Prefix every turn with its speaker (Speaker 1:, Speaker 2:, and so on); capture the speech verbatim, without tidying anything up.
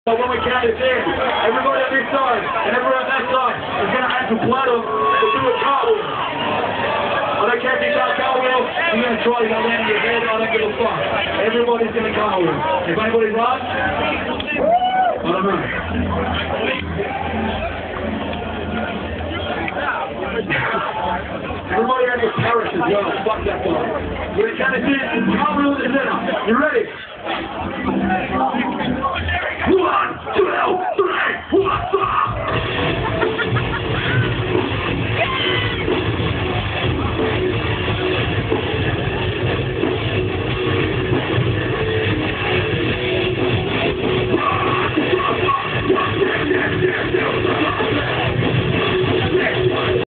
Speaker 1: So when we count it in, everybody on this side and everyone on that side is going to have to platter to do a cartwheel. I don't care if you can't cartwheel, you're going to try to go land your head, I don't give a fuck. Everybody's going to cartwheel. If anybody runs, I don't know. Everybody on your parish as well, fuck that guy. We're going to count it in, cartwheel in the center. You ready? One, two, three, four, five.